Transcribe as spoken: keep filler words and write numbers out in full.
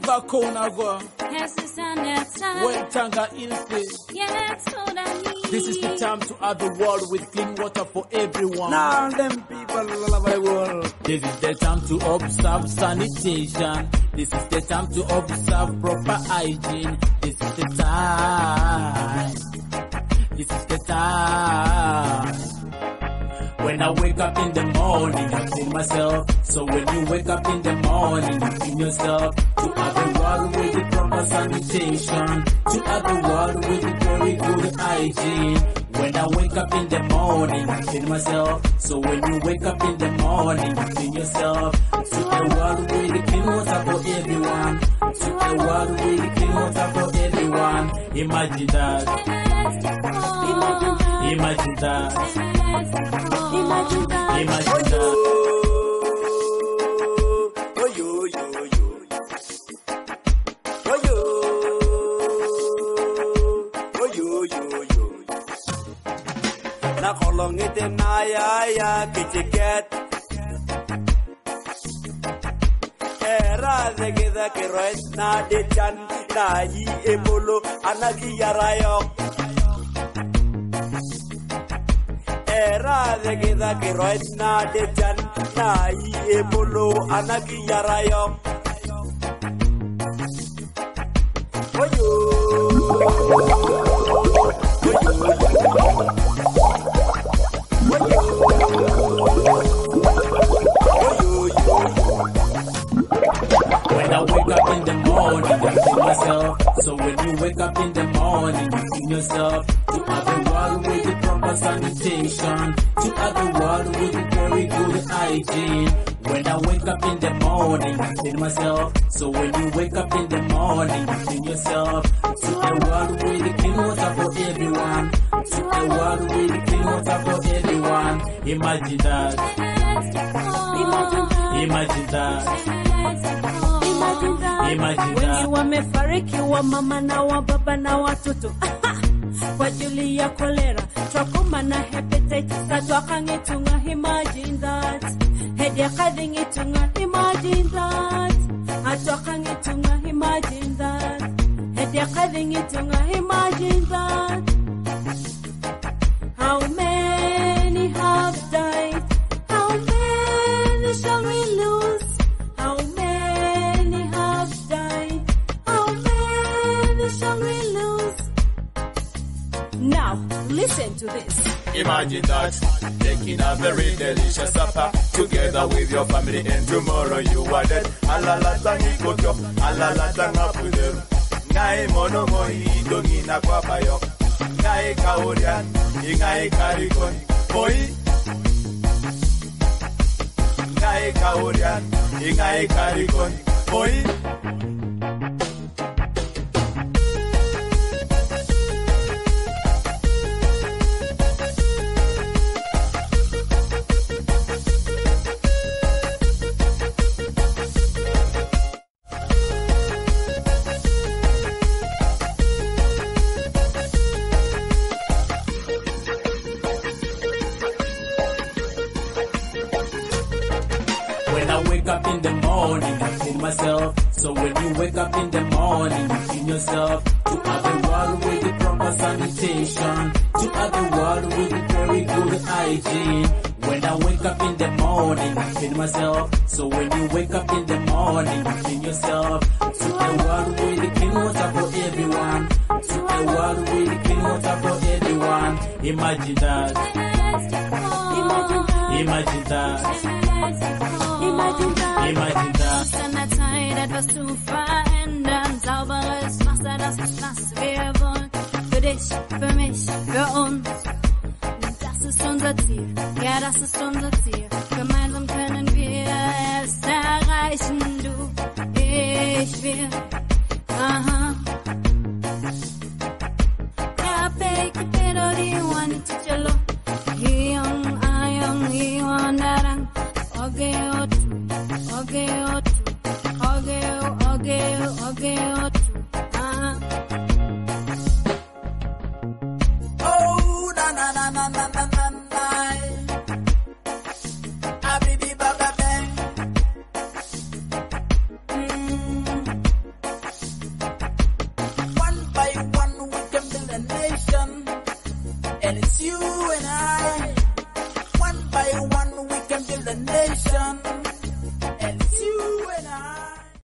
Wako unagwa. Es ist an der Zeit. Wentanga ilfe. Jetzt oder nie. This is the time to have the world with clean water for everyone. Now them people love the world. This is the time to observe sanitation. This is the time to observe proper hygiene. This is the time. This is the time. When I wake up in the morning, I clean myself. So when you wake up in the morning, you clean yourself. To have the world with the proper sanitation. To have the world with the very good hygiene. When I wake up in the morning, I clean myself. So when you wake up in the morning, you clean yourself. To a world with the clean water for everyone. To a world with the clean water for everyone. Imagine that. Imagine that. Imagine that. Imagine that. Imagine that. Oh yo yo yo. Oh yo. Oh yo yo yo. Na kolong ite na ya ya kichiket. Era de gida que roes na de chan na yi ebolo anaki yarayo. Era de gida que roes na de chan na yi ebolo anaki yarayo. Oyo. When I wake up in the morning, I clean myself. So when you wake up in the morning, you clean yourself. To have the world with the proper sanitation. To have the world with the very good hygiene. When I wake up in the morning, I clean myself. So when you wake up in the morning, you clean yourself. To a world with the clean water for everyone. To a world with the clean water for everyone. Imagine that. Imagine that. Imagine that. Imagine wengi wamefariki wa mama na wa baba na watoto kwa ajili ya kolera, trachoma na hepatitis. Atwakangitunga, imagine that. Head ya kadingitunga, imagine that. Atwakangitunga, imagine that. Head ya kadingitunga, imagine that. How many have died? How many shall we lose? How many have died? How many shall we lose? Now, listen to this. Imagine that, taking a very delicious supper together with your family, and tomorrow you are dead. Alala tangi kokyo, alala tanga pudero. Ngai mono moi dongi na kwa bayo. Ngai kaurian, ngai karikon. Moi. Ngai kaurian, ngai karikon. Moi. When I wake up in the morning, I clean myself. So when you wake up in the morning, you clean yourself. To have the world with the proper sanitation. To have the world with the very good hygiene. When I wake up in the morning, I clean myself. So when you wake up in the morning, you clean yourself. To a world with the clean water for everyone. To a world with the clean water for everyone. Imagine that. Imagine that. Imagine that. Imagine that. Imagine that. An der Zeit etwas zu verändern. Sauberes Wasser, das ist, was wir wollen. Für dich, für mich, für uns. Das ist unser Ziel. Ja, das ist unser Ziel. Gemeinsam können wir es erreichen. Du, ich, wir. Aha. Ja, bake it, pero di wani chichalo. Hiyong, ayong, hiyong, darang. Oge, otu. Oge, otu. Oge, oge, oge, otu. Ah. Oh na na na na na na na na. Abibi baba bang. Mm. And it's you and I. One by one we can build a nation. And it's you and I.